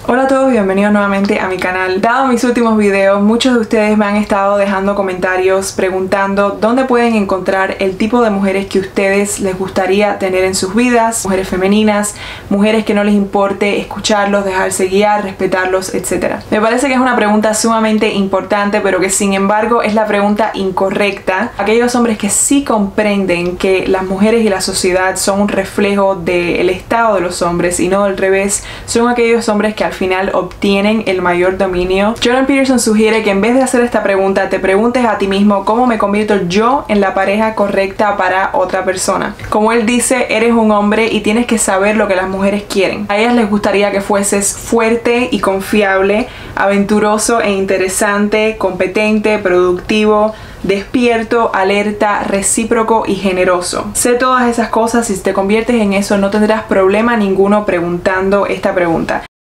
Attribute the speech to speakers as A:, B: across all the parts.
A: Hola a todos, bienvenidos nuevamente a mi canal. Dado mis últimos videos, muchos de ustedes me han estado dejando comentarios preguntando dónde pueden encontrar el tipo de mujeres que ustedes les gustaría tener en sus vidas, mujeres femeninas, mujeres que no les importe escucharlos, dejarse guiar, respetarlos, etc. Me parece que es una pregunta sumamente importante, pero que sin embargo es la pregunta incorrecta. Aquellos hombres que sí comprenden que las mujeres y la sociedad son un reflejo del estado de los hombres y no al revés, son aquellos hombres que al final obtienen el mayor dominio. Jordan Peterson sugiere que en vez de hacer esta pregunta, te preguntes a ti mismo cómo me convierto yo en la pareja correcta para otra persona. Como él dice, eres un hombre y tienes que saber lo que las mujeres quieren. A ellas les gustaría que fueses fuerte y confiable, aventuroso e interesante, competente, productivo, despierto, alerta, recíproco y generoso. Sé todas esas cosas y si te conviertes en eso no tendrás problema ninguno preguntando esta pregunta.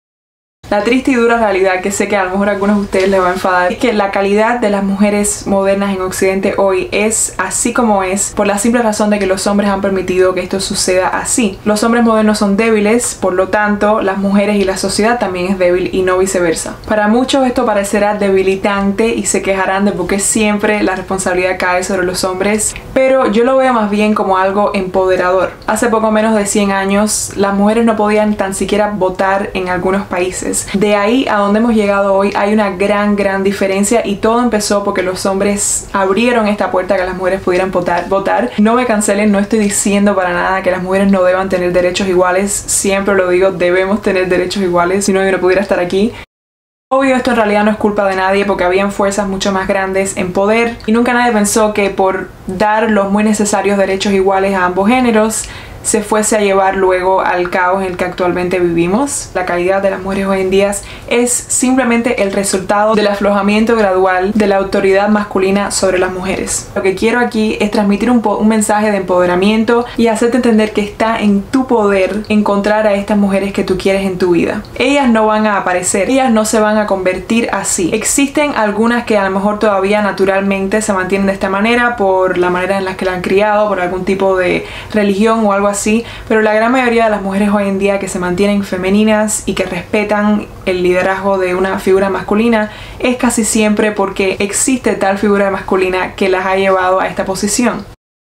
A: La triste y dura realidad, que sé que a lo mejor a algunos de ustedes les va a enfadar, es que la calidad de las mujeres modernas en Occidente hoy es así como es por la simple razón de que los hombres han permitido que esto suceda así. Los hombres modernos son débiles, por lo tanto las mujeres y la sociedad también es débil y no viceversa. Para muchos esto parecerá debilitante y se quejarán de por qué siempre la responsabilidad cae sobre los hombres, pero yo lo veo más bien como algo empoderador. Hace poco menos de 100 años las mujeres no podían tan siquiera votar en algunos países. De ahí a donde hemos llegado hoy hay una gran diferencia y todo empezó porque los hombres abrieron esta puerta a que las mujeres pudieran votar. No me cancelen, no estoy diciendo para nada que las mujeres no deban tener derechos iguales, siempre lo digo, debemos tener derechos iguales, si no yo no pudiera estar aquí. Obvio, esto en realidad no es culpa de nadie porque habían fuerzas mucho más grandes en poder y nunca nadie pensó que por dar los muy necesarios derechos iguales a ambos géneros se fuese a llevar luego al caos en el que actualmente vivimos. La calidad de las mujeres hoy en día es simplemente el resultado del aflojamiento gradual de la autoridad masculina sobre las mujeres. Lo que quiero aquí es transmitir un mensaje de empoderamiento y hacerte entender que está en tu poder encontrar a estas mujeres que tú quieres en tu vida. Ellas no van a aparecer, ellas no se van a convertir así. Existen algunas que a lo mejor todavía naturalmente se mantienen de esta manera por la manera en la que la han criado, por algún tipo de religión o algo así, pero la gran mayoría de las mujeres hoy en día que se mantienen femeninas y que respetan el liderazgo de una figura masculina es casi siempre porque existe tal figura masculina que las ha llevado a esta posición.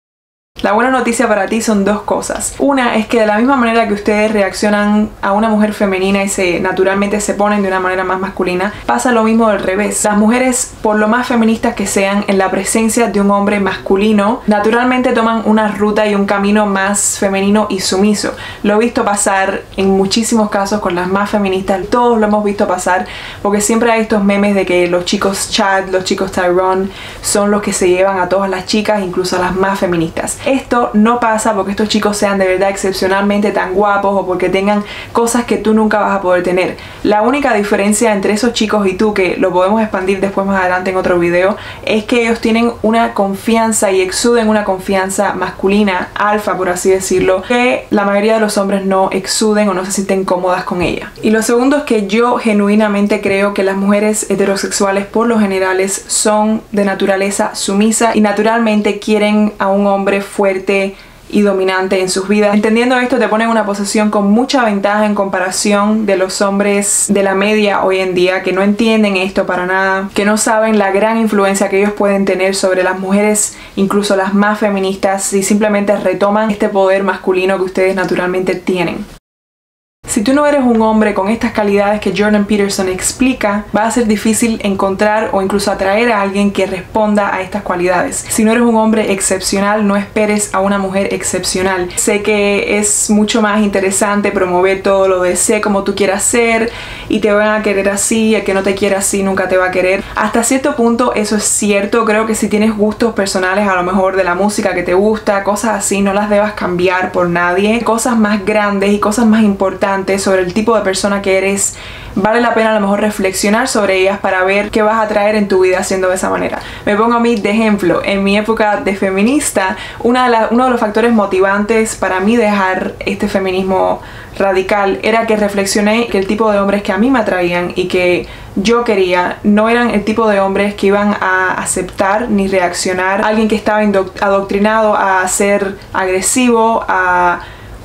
A: La buena noticia para ti son dos cosas. Una es que de la misma manera que ustedes reaccionan a una mujer femenina y naturalmente se ponen de una manera más masculina, pasa lo mismo al revés. Las mujeres, por lo más feministas que sean, en la presencia de un hombre masculino, naturalmente toman una ruta y un camino más femenino y sumiso. Lo he visto pasar en muchísimos casos con las más feministas, todos lo hemos visto pasar, porque siempre hay estos memes de que los chicos Chad, los chicos Tyrone son los que se llevan a todas las chicas, incluso a las más feministas. Esto no pasa porque estos chicos sean de verdad excepcionalmente tan guapos o porque tengan cosas que tú nunca vas a poder tener. La única diferencia entre esos chicos y tú, que lo podemos expandir después más adelante en otro video, es que ellos tienen una confianza y exuden una confianza masculina, alfa por así decirlo, que la mayoría de los hombres no exuden o no se sienten cómodas con ella. Y lo segundo es que yo genuinamente creo que las mujeres heterosexuales por lo generales son de naturaleza sumisa y naturalmente quieren a un hombre fuerte y dominante en sus vidas. Entendiendo esto te pone en una posición con mucha ventaja en comparación de los hombres de la media hoy en día que no entienden esto para nada, que no saben la gran influencia que ellos pueden tener sobre las mujeres, incluso las más feministas, si simplemente retoman este poder masculino que ustedes naturalmente tienen. Si tú no eres un hombre con estas calidades que Jordan Peterson explica, va a ser difícil encontrar o incluso atraer a alguien que responda a estas cualidades. Si no eres un hombre excepcional, no esperes a una mujer excepcional. Sé que es mucho más interesante promover todo lo de sé como tú quieras ser y te van a querer así, el que no te quiera así nunca te va a querer. Hasta cierto punto eso es cierto. Creo que si tienes gustos personales a lo mejor de la música que te gusta, cosas así, no las debas cambiar por nadie. Cosas más grandes y cosas más importantes sobre el tipo de persona que eres, vale la pena a lo mejor reflexionar sobre ellas para ver qué vas a traer en tu vida haciendo de esa manera. Me pongo a mí de ejemplo, en mi época de feminista, uno de los factores motivantes para mí dejar este feminismo radical era que reflexioné que el tipo de hombres que a mí me atraían y que yo quería no eran el tipo de hombres que iban a aceptar ni reaccionar a alguien que estaba adoctrinado a ser agresivo, a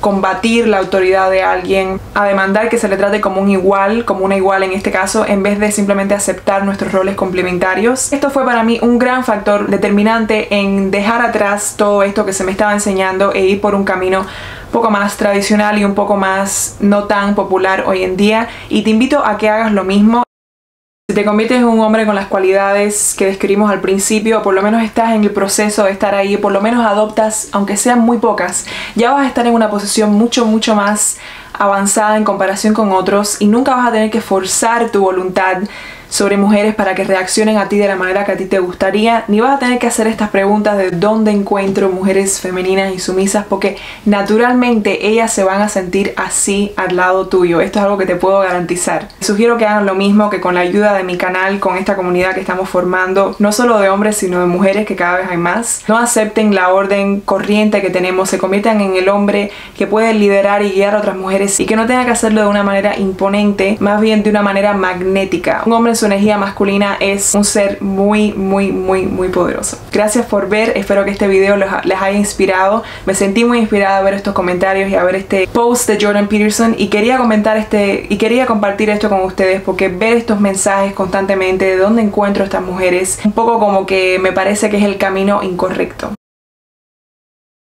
A: combatir la autoridad de alguien, a demandar que se le trate como un igual, como una igual en este caso, en vez de simplemente aceptar nuestros roles complementarios. Esto fue para mí un gran factor determinante en dejar atrás todo esto que se me estaba enseñando e ir por un camino un poco más tradicional y un poco más no tan popular hoy en día, y te invito a que hagas lo mismo. Si te conviertes en un hombre con las cualidades que describimos al principio, por lo menos estás en el proceso de estar ahí, por lo menos adoptas, aunque sean muy pocas, ya vas a estar en una posición mucho más avanzada en comparación con otros, y nunca vas a tener que forzar tu voluntad sobre mujeres para que reaccionen a ti de la manera que a ti te gustaría, ni vas a tener que hacer estas preguntas de dónde encuentro mujeres femeninas y sumisas, porque naturalmente ellas se van a sentir así al lado tuyo. Esto es algo que te puedo garantizar. Sugiero que hagan lo mismo, que con la ayuda de mi canal, con esta comunidad que estamos formando, no solo de hombres sino de mujeres, que cada vez hay más, no acepten la orden corriente que tenemos, se conviertan en el hombre que puede liderar y guiar a otras mujeres, y que no tenga que hacerlo de una manera imponente, más bien de una manera magnética. Un hombre en su energía masculina es un ser muy poderoso. Gracias por ver, espero que este video les haya inspirado. Me sentí muy inspirada a ver estos comentarios y a ver este post de Jordan Peterson, y quería compartir esto con ustedes, porque ver estos mensajes constantemente de dónde encuentro estas mujeres, un poco como que me parece que es el camino incorrecto.